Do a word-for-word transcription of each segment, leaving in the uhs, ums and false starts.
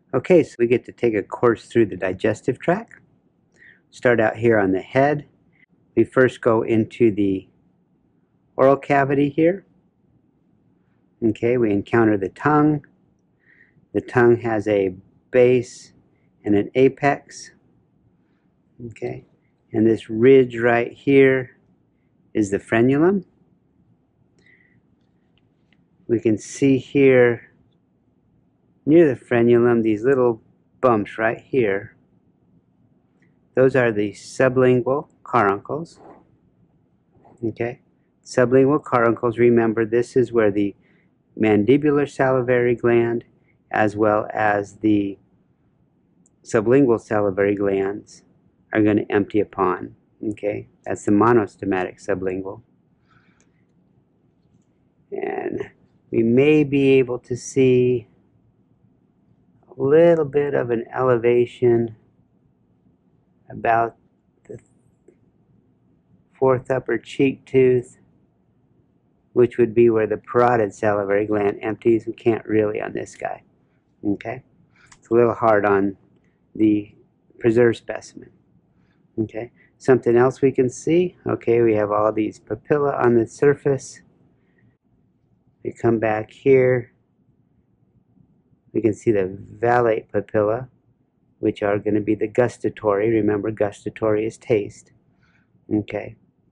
Okay, so we get to take a course through the digestive tract. Start out here on the head. We first go into the oral cavity here. Okay, we encounter the tongue. The tongue has a base and an apex. Okay, and this ridge right here is the frenulum. We can see here near the frenulum these little bumps right here. Those are the sublingual caruncles. Okay, sublingual caruncles, remember this is where the mandibular salivary gland as well as the sublingual salivary glands are going to empty upon. Okay, that's the monostomatic sublingual. And we may be able to see a little bit of an elevation about the fourth upper cheek tooth, which would be where the parotid salivary gland empties. We can't really on this guy. Okay, it's a little hard on the preserved specimen. Okay, something else we can see. Okay, we have all these papilla on the surface. We come back here. We can see the valate papilla, which are going to be the gustatory. Remember, gustatory is taste. Okay.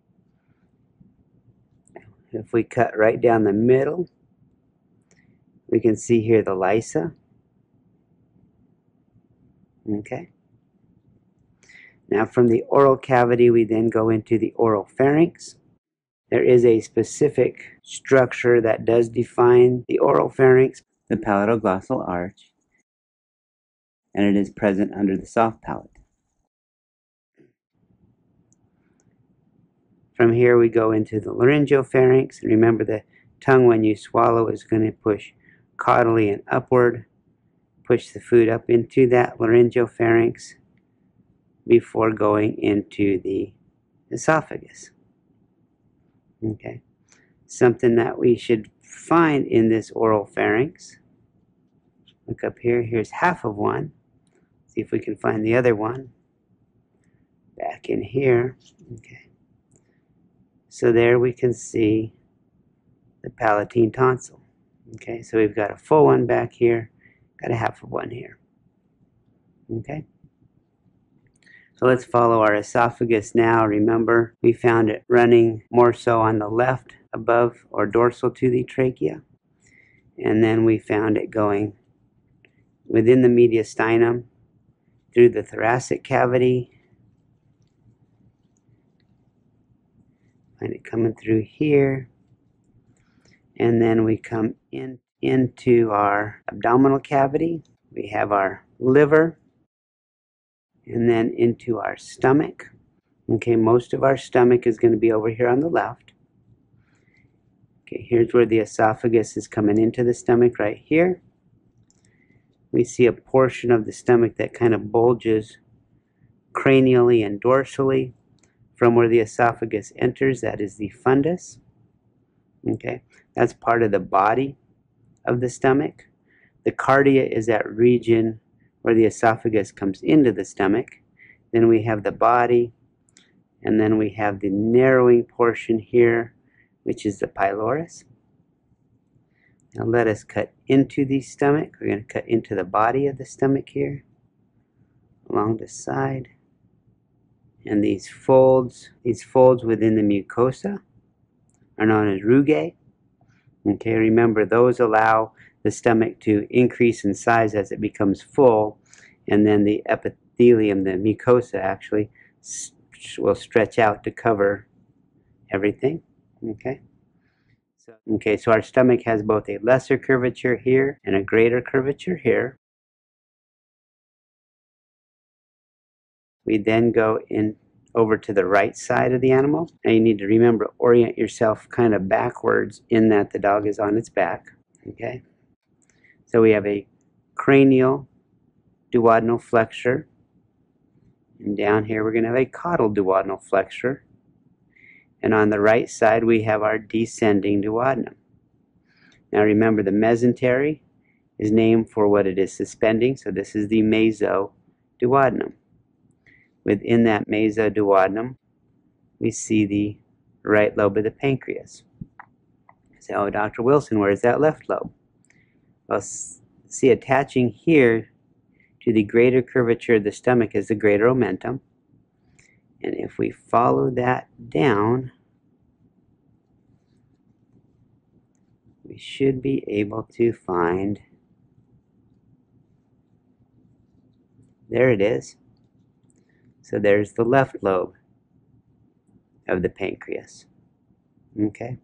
If we cut right down the middle, we can see here the lysa. Okay. Now from the oral cavity, we then go into the oral pharynx. There is a specific structure that does define the oral pharynx, the palatoglossal arch, and it is present under the soft palate. From here we go into the laryngopharynx, and remember the tongue when you swallow is going to push caudally and upward, push the food up into that laryngopharynx before going into the esophagus. Okay, something that we should find in this oral pharynx. Look up here, here's half of one. See if we can find the other one. Back in here. Okay. So there we can see the Palatine Tonsil. Okay, so we've got a full one back here, got a half of one here. Okay. So let's follow our esophagus now. Remember, we found it running more so on the left above or dorsal to the trachea. And then we found it going within the mediastinum through the thoracic cavity. Find it coming through here. And then we come in into our abdominal cavity. We have our liver. And then into our stomach. Okay, most of our stomach is going to be over here on the left. Okay, here's where the esophagus is coming into the stomach right here. We see a portion of the stomach that kind of bulges cranially and dorsally from where the esophagus enters. That is the fundus. Okay, that's part of the body of the stomach. The cardia is that region where the esophagus comes into the stomach. Then we have the body, and then we have the narrowing portion here, which is the pylorus. Now let us cut into the stomach. We're going to cut into the body of the stomach here, along the side. And these folds, these folds within the mucosa are known as rugae. Okay, remember those allow the stomach to increase in size as it becomes full, and then the epithelium, the mucosa actually, will stretch out to cover everything. Okay. So, okay, so our stomach has both a lesser curvature here and a greater curvature here. We then go in over to the right side of the animal. Now you need to remember, orient yourself kind of backwards in that the dog is on its back. Okay. So we have a cranial duodenal flexure, and down here we're going to have a caudal duodenal flexure, and on the right side we have our descending duodenum. Now remember, the mesentery is named for what it is suspending. So this is the Mezzo Duodenum. Within that Mezzo Duodenum, we see the right lobe of the pancreas. So, oh, Doctor Wilson, where is that left lobe? Well, see, attaching here to the greater curvature of the stomach is the greater omentum. And if we follow that down, we should be able to find, there it is. So there's the left lobe of the pancreas. Okay.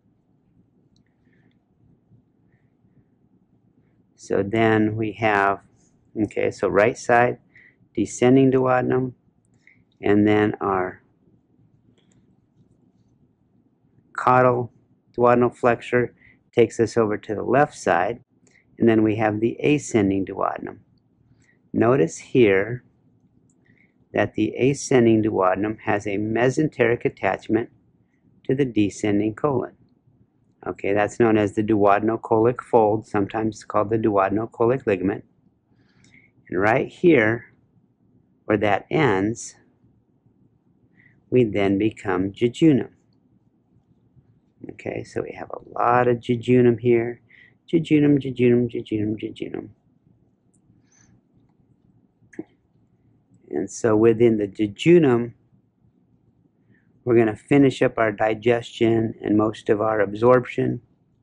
So then we have, okay, so right side, descending duodenum, and then our caudal duodenal flexure takes us over to the left side, and then we have the ascending duodenum. Notice here that the ascending duodenum has a mesenteric attachment to the descending colon. Okay, that's known as the duodenocolic fold, sometimes called the duodenocolic ligament. And right here, where that ends, we then become jejunum. Okay, so we have a lot of jejunum here. Jejunum, jejunum, jejunum, jejunum. And so within the jejunum, we're going to finish up our digestion and most of our absorption.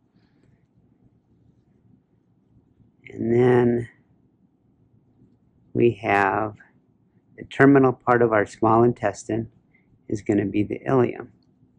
And then we have the terminal part of our small intestine is going to be the ileum.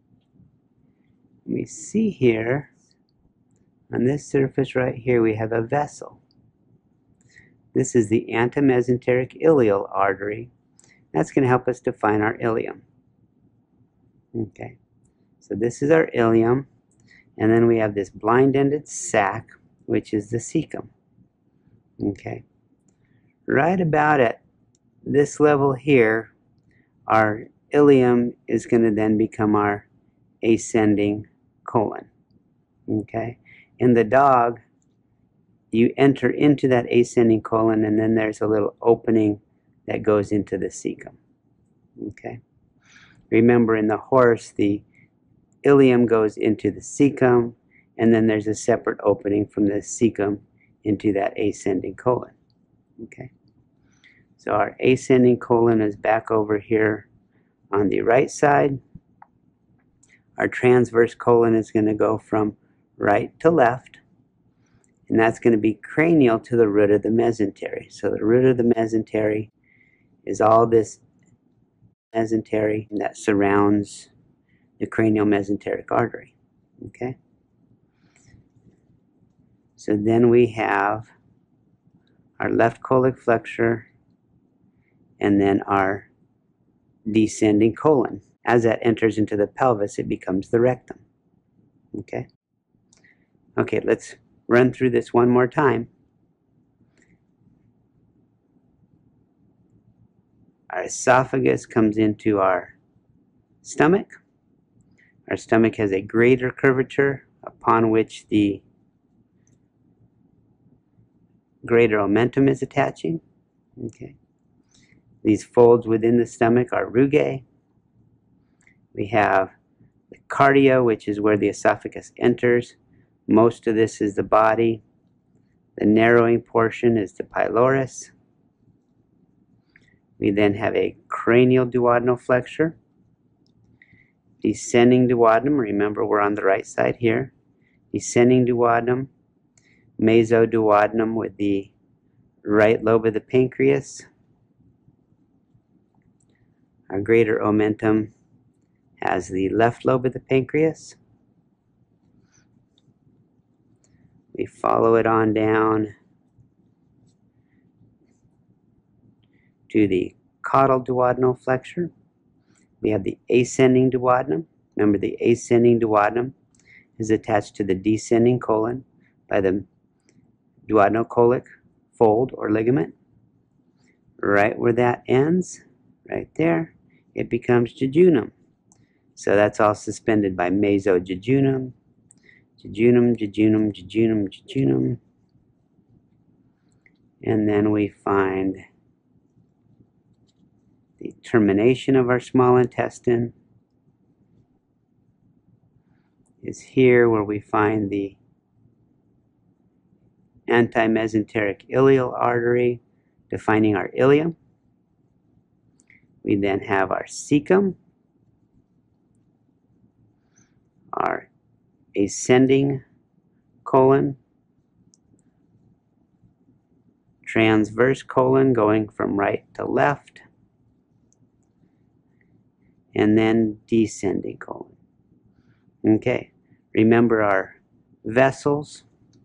We see here, on this surface right here, we have a vessel. This is the antimesenteric ileal artery. That's going to help us define our ileum. Okay, so this is our ileum, and then we have this blind-ended sac, which is the cecum. Okay, right about at this level here, our ileum is going to then become our ascending colon. Okay, in the dog, you enter into that ascending colon, and then there's a little opening that goes into the cecum. Okay. Remember, in the horse, the ileum goes into the cecum, and then there's a separate opening from the cecum into that ascending colon. Okay. So our ascending colon is back over here on the right side. Our transverse colon is going to go from right to left, and that's going to be cranial to the root of the mesentery. So the root of the mesentery is all this mesentery that surrounds the cranial mesenteric artery. Okay? So then we have our left colic flexure and then our descending colon. As that enters into the pelvis, it becomes the rectum. Okay? Okay, let's run through this one more time. Our esophagus comes into our stomach. Our stomach has a greater curvature upon which the greater omentum is attaching. Okay. These folds within the stomach are rugae. We have the cardia, which is where the esophagus enters. Most of this is the body. The narrowing portion is the pylorus. We then have a cranial duodenal flexure, descending duodenum. Remember, we're on the right side here. Descending duodenum, mezzo duodenum with the right lobe of the pancreas. Our greater omentum has the left lobe of the pancreas. We follow it on down to the caudal duodenal flexure. We have the ascending duodenum. Remember, the ascending duodenum is attached to the descending colon by the duodenocolic fold or ligament. Right where that ends, right there, it becomes jejunum. So that's all suspended by mesojejunum, jejunum, jejunum, jejunum, jejunum. And then we find the termination of our small intestine is here, where we find the anti-mesenteric ileal artery defining our ileum. We then have our cecum, our ascending colon, transverse colon going from right to left, and then descending colon. Okay, remember our vessels.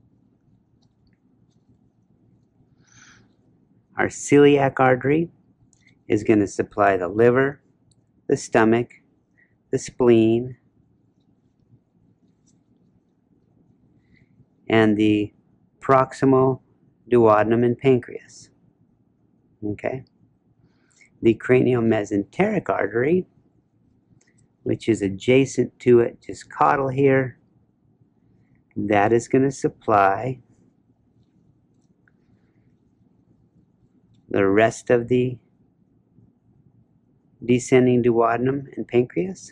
Our celiac artery is going to supply the liver, the stomach, the spleen, and the proximal duodenum and pancreas. Okay. The cranial mesenteric artery, which is adjacent to it, just caudal here, that is going to supply the rest of the descending duodenum and pancreas,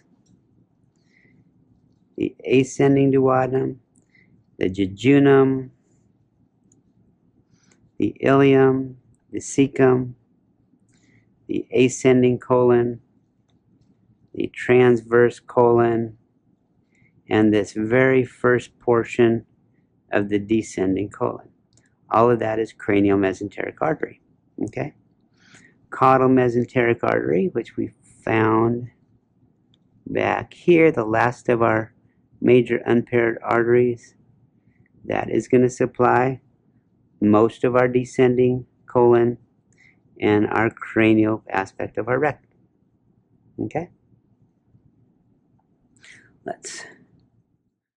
the ascending duodenum, the jejunum, the ileum, the cecum, the ascending colon, the transverse colon, and this very first portion of the descending colon. All of that is cranial mesenteric artery. Okay? Caudal mesenteric artery, which we found back here, the last of our major unpaired arteries, that is going to supply most of our descending colon and our cranial aspect of our rectum. Okay? Let's